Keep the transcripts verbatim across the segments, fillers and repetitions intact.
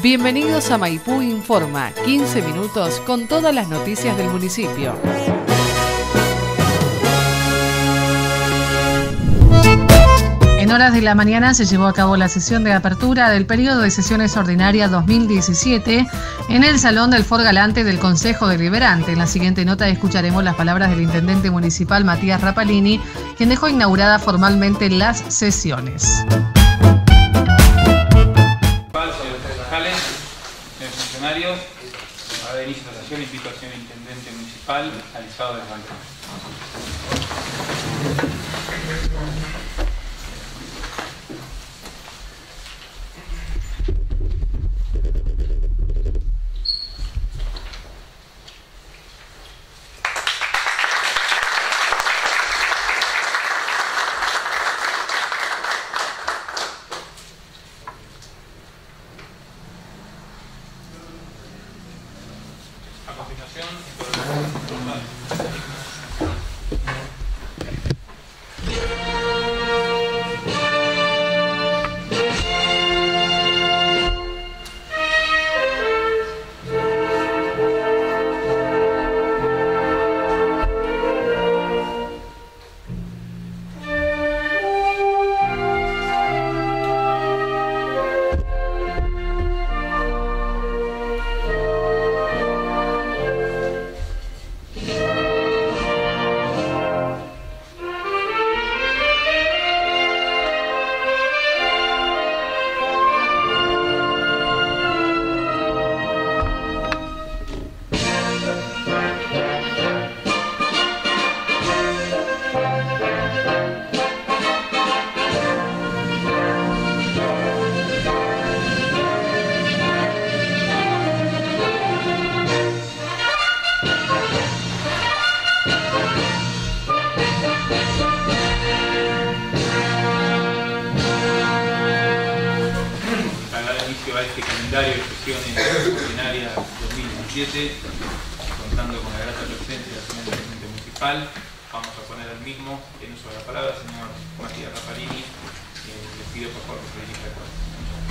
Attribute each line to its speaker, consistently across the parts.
Speaker 1: Bienvenidos a Maipú Informa, quince minutos con todas las noticias del municipio. En horas de la mañana se llevó a cabo la sesión de apertura del periodo de sesiones ordinarias dos mil diecisiete en el Salón del For Galante del Consejo Deliberante. En la siguiente nota escucharemos las palabras del intendente municipal Matías Rapalini, quien dejó inaugurada formalmente las sesiones.
Speaker 2: Señores concejales, señores funcionarios, a dar inicio a la sesión, invitación al intendente municipal, Alisado de Banco. A continuación, a este calendario de sesiones ordinarias dos mil diecisiete, contando con la grata presencia del señor presidente municipal. Vamos a poner al mismo en uso de la palabra, señor Matías Rapalini. Eh, les pido por favor que se dirija al cuerpo.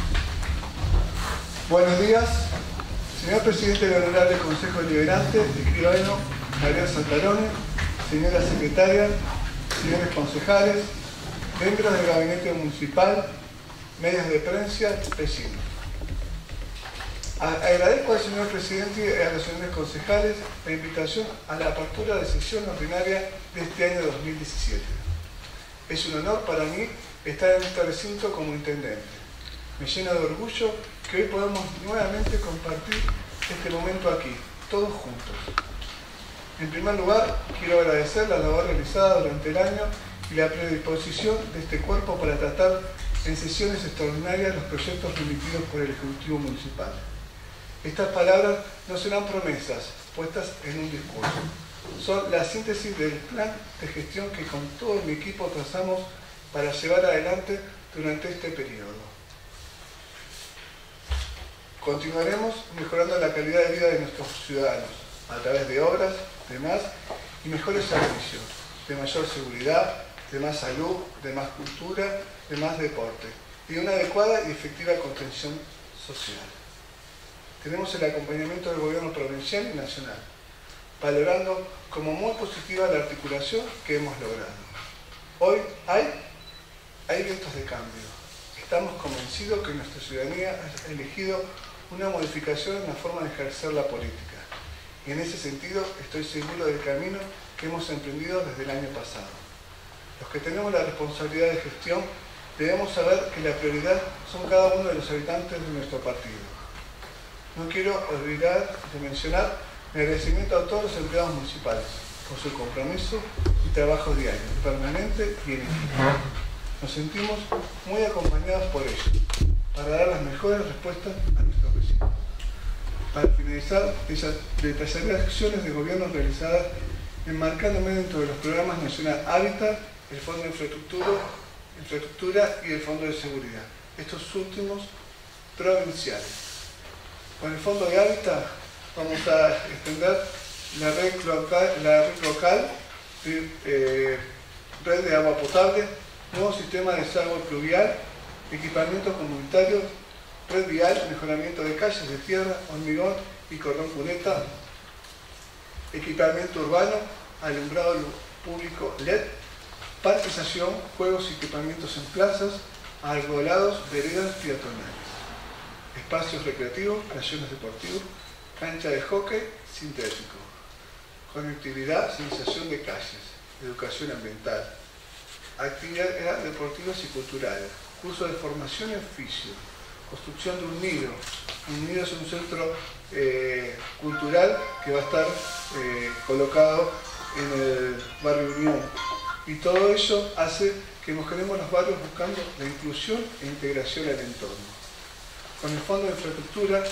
Speaker 3: Buenos días, señor presidente del Honorable Consejo Deliberante, escribano Mariano Santarone, señora secretaria, señores concejales, miembros del gabinete municipal, medios de prensa, vecinos. Agradezco al señor presidente y a los señores concejales la invitación a la apertura de sesión ordinaria de este año dos mil diecisiete. Es un honor para mí estar en este recinto como intendente. Me llena de orgullo que hoy podamos nuevamente compartir este momento aquí, todos juntos. En primer lugar, quiero agradecer la labor realizada durante el año y la predisposición de este cuerpo para tratar en sesiones extraordinarias los proyectos remitidos por el Ejecutivo Municipal. Estas palabras no serán promesas puestas en un discurso. Son la síntesis del plan de gestión que con todo mi equipo trazamos para llevar adelante durante este periodo. Continuaremos mejorando la calidad de vida de nuestros ciudadanos a través de obras, de más y mejores servicios, de mayor seguridad, de más salud, de más cultura, de más deporte y de una adecuada y efectiva contención social. Tenemos el acompañamiento del gobierno provincial y nacional, valorando como muy positiva la articulación que hemos logrado. Hoy hay, hay vientos de cambio. Estamos convencidos que nuestra ciudadanía ha elegido una modificación en la forma de ejercer la política. Y en ese sentido estoy seguro del camino que hemos emprendido desde el año pasado. Los que tenemos la responsabilidad de gestión debemos saber que la prioridad son cada uno de los habitantes de nuestro partido. No quiero olvidar de mencionar mi agradecimiento a todos los empleados municipales por su compromiso y trabajo diario, permanente y en equipo. Nos sentimos muy acompañados por ellos para dar las mejores respuestas a nuestros vecinos. Para finalizar, detallaré las acciones de gobierno realizadas enmarcándome dentro de los programas Nacional Hábitat, el Fondo de Infraestructura, Infraestructura y el Fondo de Seguridad, estos últimos provinciales. Con el Fondo de Hábitat vamos a extender la red local, la red local eh, red de agua potable, nuevo sistema de desagüe pluvial, equipamientos comunitarios red vial, mejoramiento de calles de tierra, hormigón y cordón cuneta, equipamiento urbano, alumbrado público L E D, parquización, juegos y equipamientos en plazas, arbolados, veredas peatonales, espacios recreativos, playones deportivos, cancha de hockey sintético, conectividad, señalización de calles, educación ambiental, actividades deportivas y culturales, curso de formación y oficio, construcción de un nido. Un nido es un centro eh, cultural que va a estar eh, colocado en el barrio Unión. Y todo ello hace que mejoremos los barrios buscando la inclusión e integración al entorno. Con el Fondo de Infraestructura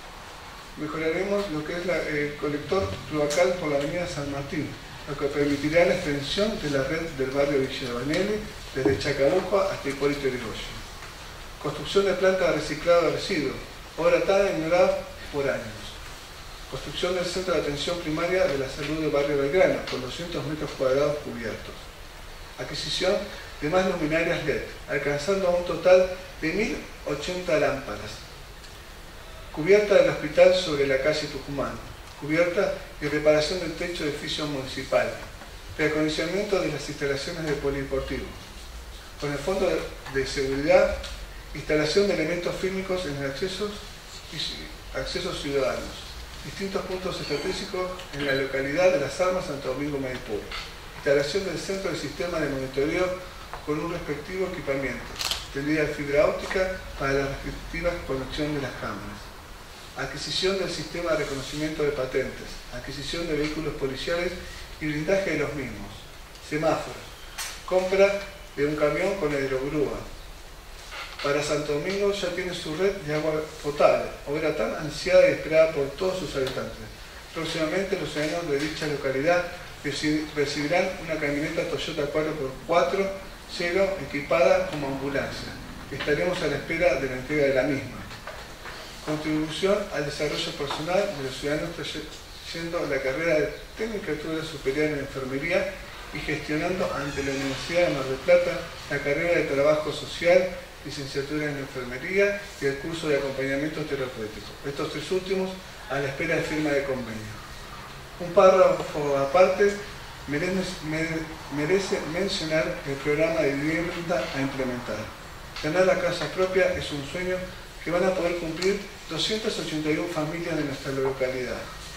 Speaker 3: mejoraremos lo que es la, el colector cloacal por la avenida San Martín, lo que permitirá la extensión de la red del barrio Villa Vanelli desde Chacabuco hasta Hipólito Yrigoyen. Construcción de planta de reciclado de residuos, obra tan ignorada por años. Construcción del Centro de Atención Primaria de la Salud del barrio Belgrano, con doscientos metros cuadrados cubiertos. Adquisición de más luminarias L E D, alcanzando a un total de mil ochenta lámparas. Cubierta del hospital sobre la calle Tucumán. Cubierta y reparación del techo de edificio municipal. Reacondicionamiento de las instalaciones de polideportivo. Con el Fondo de Seguridad, instalación de elementos fílmicos en accesos y accesos ciudadanos. Distintos puntos estratégicos en la localidad de Las Armas, Santo Domingo, Maipú. Instalación del centro de sistema de monitoreo con un respectivo equipamiento. Tendida de fibra óptica para la respectiva conexión de las cámaras. Adquisición del sistema de reconocimiento de patentes. Adquisición de vehículos policiales y blindaje de los mismos. Semáforos. Compra de un camión con aerogrúa. Para Santo Domingo ya tiene su red de agua potable, obra tan ansiada y esperada por todos sus habitantes. Próximamente los ciudadanos de dicha localidad recibirán una camioneta Toyota cuatro por cuatro cero equipada como ambulancia. Estaremos a la espera de la entrega de la misma. Contribución al desarrollo personal de los ciudadanos trayendo la carrera de Tecnicatura Superior en Enfermería y gestionando ante la Universidad de Mar del Plata la carrera de Trabajo Social, licenciatura en Enfermería y el curso de acompañamiento terapéutico. Estos tres últimos a la espera de firma de convenio. Un párrafo aparte merece, merece mencionar el programa de vivienda a implementar. Tener la casa propia es un sueño que van a poder cumplir doscientas ochenta y una familias de nuestra localidad.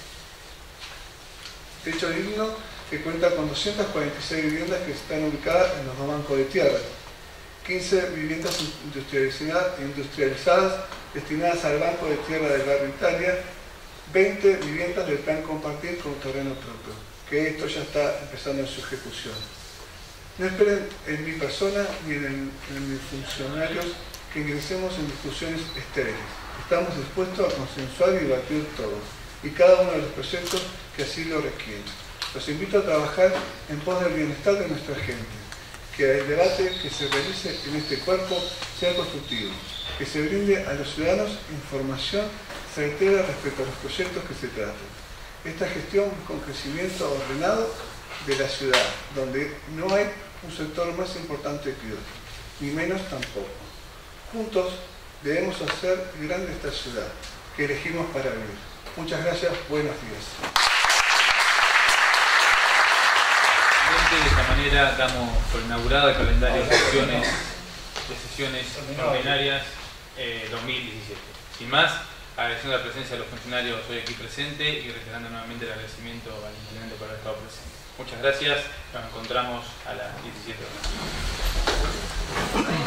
Speaker 3: Techo digno que cuenta con doscientas cuarenta y seis viviendas que están ubicadas en los dos bancos de tierra. quince viviendas industrializadas, industrializadas destinadas al Banco de Tierra del Barrio Italia, veinte viviendas del plan compartir con terreno propio, que esto ya está empezando en su ejecución. No esperen en mi persona ni en, el, en mis funcionarios que ingresemos en discusiones estériles. Estamos dispuestos a consensuar y debatir todos, y cada uno de los proyectos que así lo requieren. Los invito a trabajar en pos del bienestar de nuestra gente, que el debate que se realice en este cuerpo sea constructivo, que se brinde a los ciudadanos información certera respecto a los proyectos que se traten. Esta gestión con crecimiento ordenado de la ciudad, donde no hay un sector más importante que otro, ni menos tampoco. Juntos debemos hacer grande esta ciudad que elegimos para vivir. Muchas gracias, buenos días.
Speaker 2: De esta manera damos por inaugurado el calendario de sesiones, de sesiones ordinarias eh, dos mil diecisiete. Sin más, agradeciendo la presencia de los funcionarios hoy aquí presentes y reiterando nuevamente el agradecimiento al intendente por haber estado presente. Muchas gracias, nos encontramos a las diecisiete horas.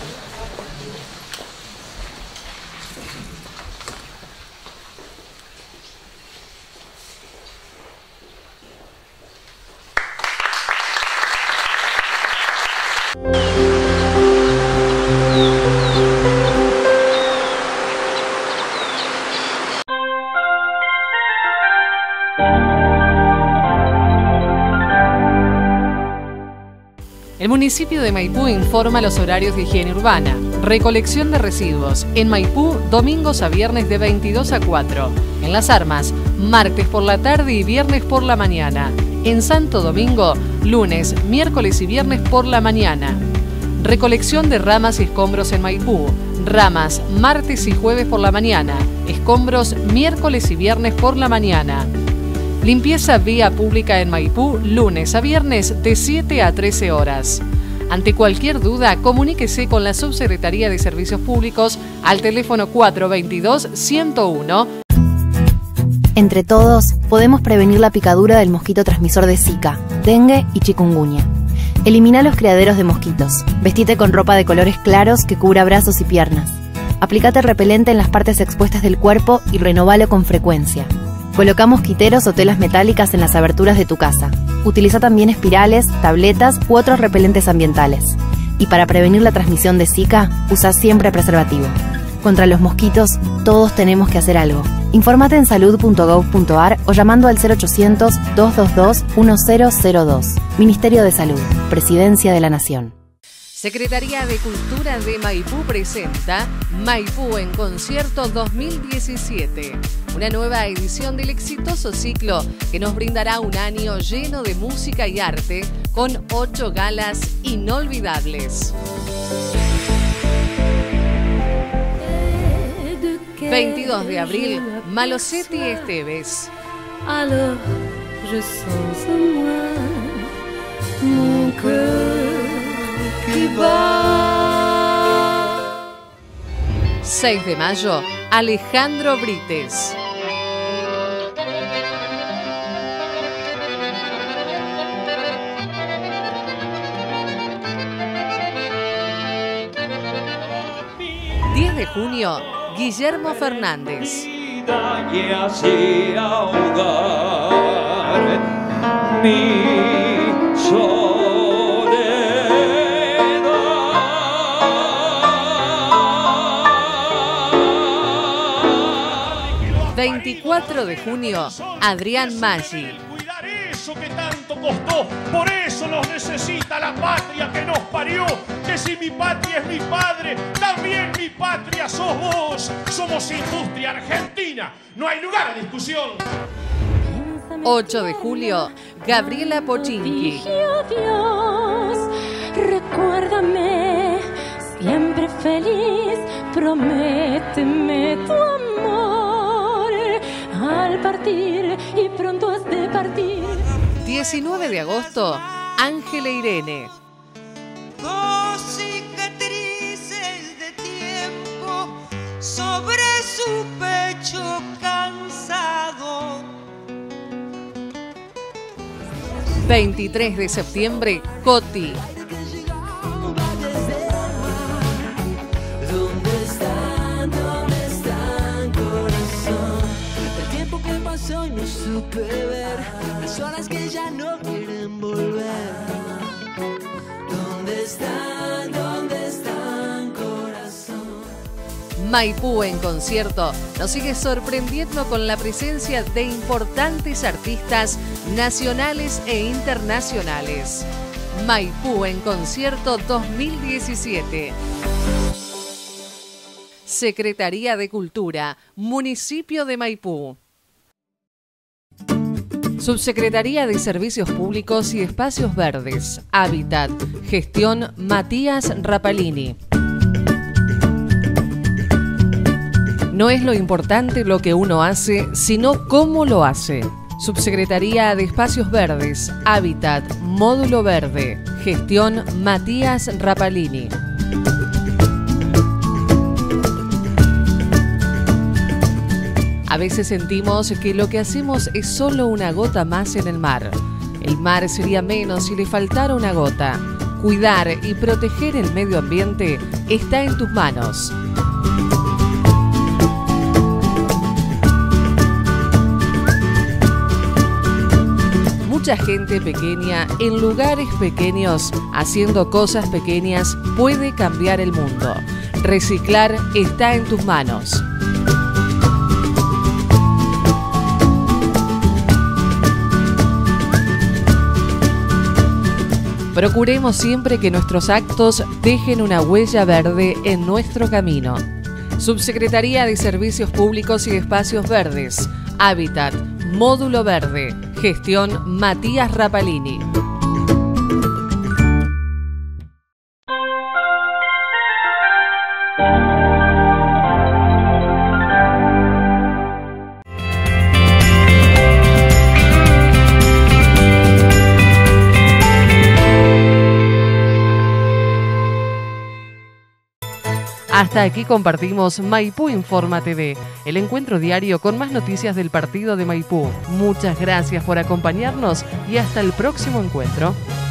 Speaker 1: El municipio de Maipú informa los horarios de higiene urbana. Recolección de residuos. En Maipú, domingos a viernes de veintidós a cuatro. En Las Armas, martes por la tarde y viernes por la mañana. En Santo Domingo, lunes, miércoles y viernes por la mañana. Recolección de ramas y escombros en Maipú. ramas martes y jueves por la mañana, escombros miércoles y viernes por la mañana. Limpieza vía pública en Maipú, lunes a viernes de siete a trece horas. Ante cualquier duda, comuníquese con la Subsecretaría de Servicios Públicos al teléfono cuatro veintidós, ciento uno.
Speaker 4: Entre todos, podemos prevenir la picadura del mosquito transmisor de Zika, dengue y chikungunya. Elimina los criaderos de mosquitos. Vestite con ropa de colores claros que cubra brazos y piernas. Aplicate repelente en las partes expuestas del cuerpo y renovalo con frecuencia. Coloca mosquiteros o telas metálicas en las aberturas de tu casa. Utiliza también espirales, tabletas u otros repelentes ambientales. Y para prevenir la transmisión de Zika, usa siempre preservativo. Contra los mosquitos, todos tenemos que hacer algo. Infórmate en salud punto gov punto ar o llamando al cero ochocientos, dos dos dos, uno cero cero dos. Ministerio de Salud, Presidencia de la Nación.
Speaker 1: Secretaría de Cultura de Maipú presenta Maipú en Concierto dos mil diecisiete, una nueva edición del exitoso ciclo que nos brindará un año lleno de música y arte con ocho galas inolvidables. veintidós de abril, Malosetti Esteves.
Speaker 5: Alors, je sens en moi mon cœur qui bat.
Speaker 1: seis de mayo, Alejandro Brites. diez de junio, Guillermo Fernández.
Speaker 6: Que hace ahogar mi soledad.
Speaker 1: veinticuatro de junio, Adrián Maggi.
Speaker 7: Cuidar eso que tanto costó, por eso nos necesita la patria que nos parió. Que si mi patria es mi padre, también mi patria sos vos. Somos industria argentina, no hay lugar a discusión.
Speaker 1: ocho de julio, Gabriela Pochinki.
Speaker 5: Dios, recuérdame, siempre feliz, prométeme tu amor al partir y pronto has de partir.
Speaker 1: diecinueve de agosto, Ángela Irene.
Speaker 8: Dos cicatrices de tiempo sobre su pecho cansado.
Speaker 1: veintitrés de septiembre, Coti.
Speaker 9: ¿Dónde están? ¿Dónde están, corazón? El tiempo que pasó y no supe ver, las horas que ya no quieren volver. ¿Dónde están? ¿Dónde están, corazón?
Speaker 1: Maipú en Concierto nos sigue sorprendiendo con la presencia de importantes artistas nacionales e internacionales. Maipú en Concierto dos mil diecisiete. Secretaría de Cultura, Municipio de Maipú. Subsecretaría de Servicios Públicos y Espacios Verdes, Hábitat, Gestión Matías Rapalini. No es lo importante lo que uno hace, sino cómo lo hace. Subsecretaría de Espacios Verdes, Hábitat, Módulo Verde, Gestión Matías Rapalini. A veces sentimos que lo que hacemos es solo una gota más en el mar. El mar sería menos si le faltara una gota. Cuidar y proteger el medio ambiente está en tus manos. Mucha gente pequeña en lugares pequeños, haciendo cosas pequeñas, puede cambiar el mundo. Reciclar está en tus manos. Procuremos siempre que nuestros actos dejen una huella verde en nuestro camino. Subsecretaría de Servicios Públicos y Espacios Verdes, Hábitat, Módulo Verde, Gestión Matías Rapalini.
Speaker 5: Thank you.
Speaker 10: Hasta aquí compartimos Maipú Informa T V, el encuentro diario con más noticias del partido de Maipú. Muchas gracias por acompañarnos y hasta el próximo encuentro.